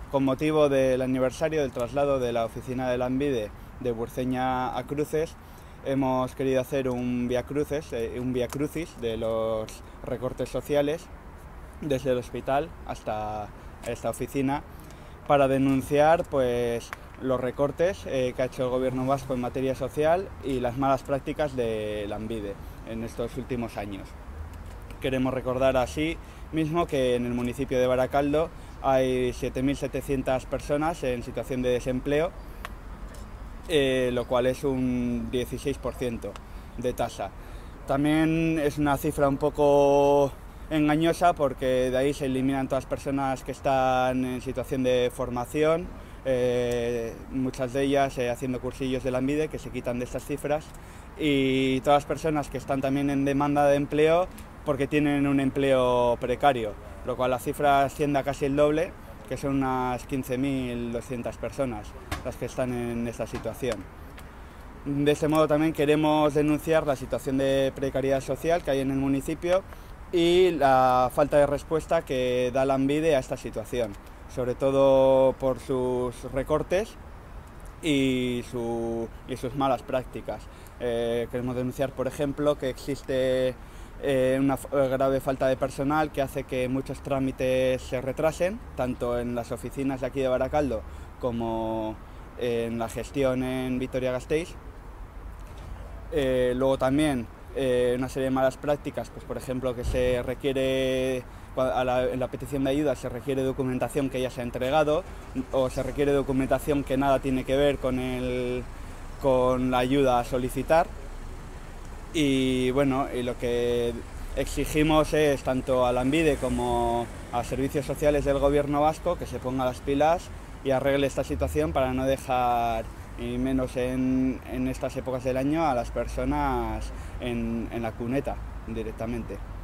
con motivo del aniversario del traslado de la oficina de Lanbide de Burceña a Cruces, hemos querido hacer un vía crucis de los recortes sociales desde el hospital hasta esta oficina para denunciar pues los recortes que ha hecho el gobierno vasco en materia social y las malas prácticas de Lanbide en estos últimos años. Queremos recordar así mismo que en el municipio de Baracaldo hay 7.700 personas en situación de desempleo, lo cual es un 16% de tasa. También es una cifra un poco engañosa porque de ahí se eliminan todas las personas que están en situación de formación, muchas de ellas haciendo cursillos de Lanbide, que se quitan de estas cifras, y todas las personas que están también en demanda de empleo porque tienen un empleo precario, lo cual la cifra asciende a casi el doble, que son unas 15.200 personas las que están en esta situación. De este modo también queremos denunciar la situación de precariedad social que hay en el municipio y la falta de respuesta que da Lanbide a esta situación, sobre todo por sus recortes y sus malas prácticas. Queremos denunciar, por ejemplo, que existe una grave falta de personal que hace que muchos trámites se retrasen, tanto en las oficinas de aquí de Baracaldo como en la gestión en Vitoria-Gasteiz. Luego también una serie de malas prácticas, pues por ejemplo que se requiere en la petición de ayuda se requiere documentación que ya se ha entregado o se requiere documentación que nada tiene que ver con la ayuda a solicitar. Y bueno, y lo que exigimos es tanto a Lanbide como a servicios sociales del gobierno vasco que se ponga las pilas y arregle esta situación para no dejar, y menos en estas épocas del año, a las personas en la cuneta directamente.